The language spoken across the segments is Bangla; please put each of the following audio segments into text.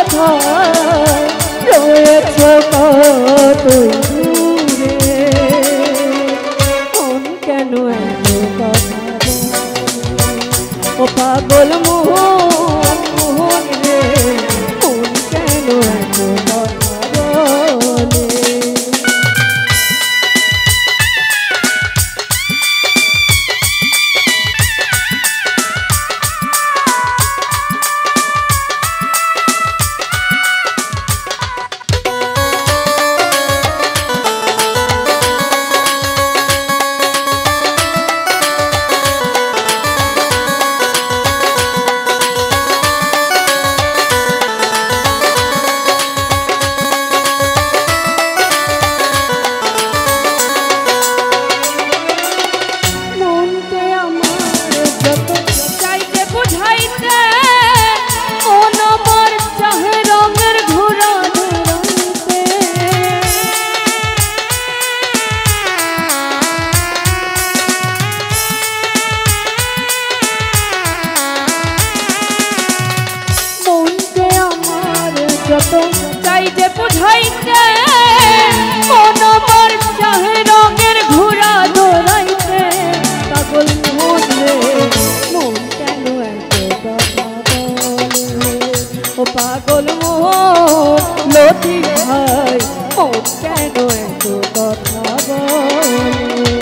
কোথায় রয়েছ কতই দূরে মন কেন এত কথা ও পাগল মোহন মোহন রে মন কেন এত কথা বলে চাই যে বুঝাইতে মন আমার চাহে রঙের ঘোড়া দৌড়াইতে পাগল মন রে মন কেন এত কথা বলে ও পাগল মন লতি ভাই মন কেন এত কথা বলে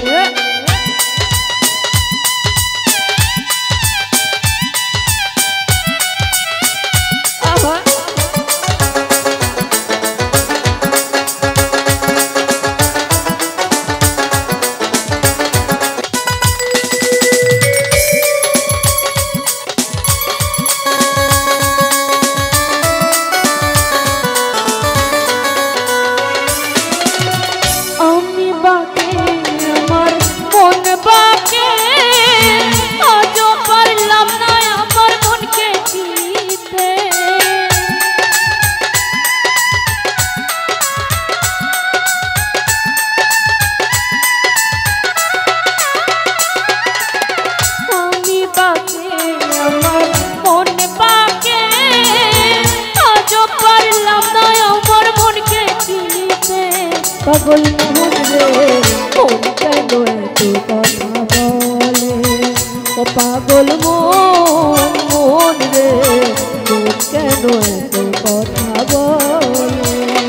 পাগল মোহন রে মন কেন এত কথা বলে ও পাগল মন মোহন রে মন কেন এত কথা বলে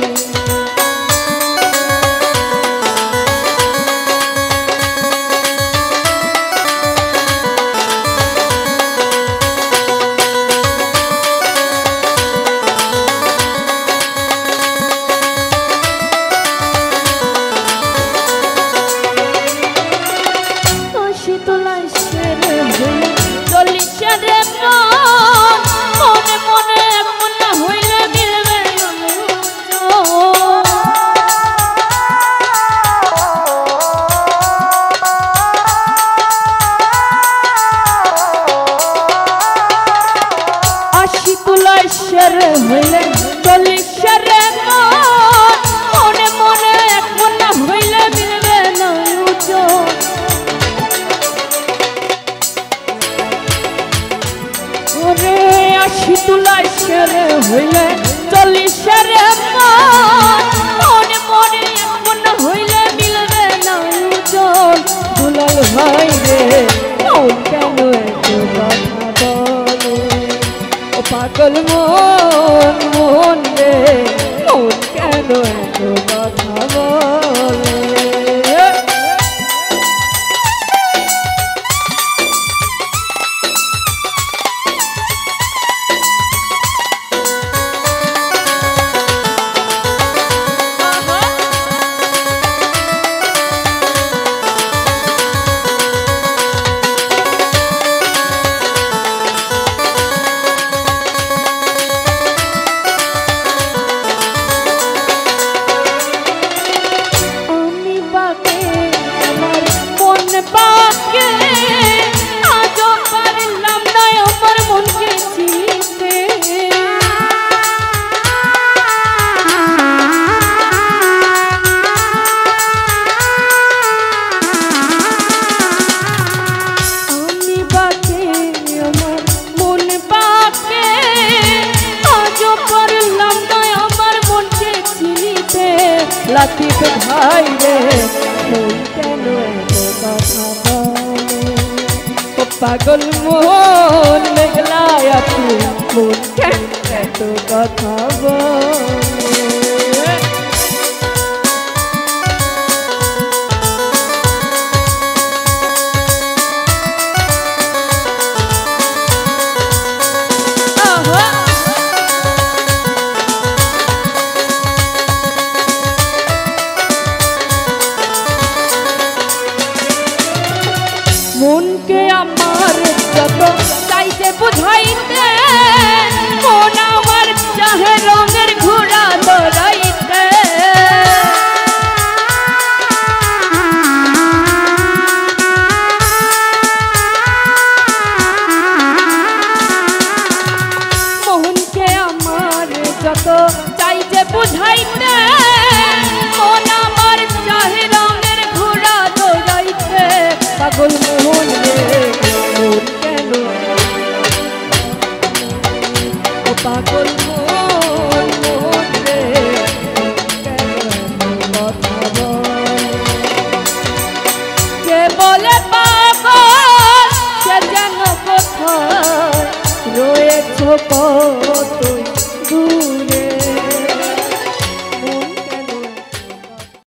হইলে চল্লিশের মনে মনে এক মনে হইলে মিলবে না ওরে 80 তুলাইশের হইলে চল্লিশের মনে মনে এক মনে হইলে মিলবে না দুলাল ভাই রে মন কেন এত কথা বলে ও পাগল মন মন রে মন কেন এত কথা বলে রে মন কেন এত কথা বলে ও পাগল মন মেঘলা আঁখি মন কেন এত কথা বলে মনকে আমার যত চাইতে বুঝাইতে মন আমার চাহে রঙের ঘোড়া দৌড়াইতে মনকে আমার যত চাইতে বুঝাইতে মন আমার চাহে রঙের ঘোড়া দৌড়াইতে পাগল মোহন রে মন কেন ও পাগল মোহন মোহন রে কথা কে বলে পাগল সে যেন কোথায় রয়েছ কত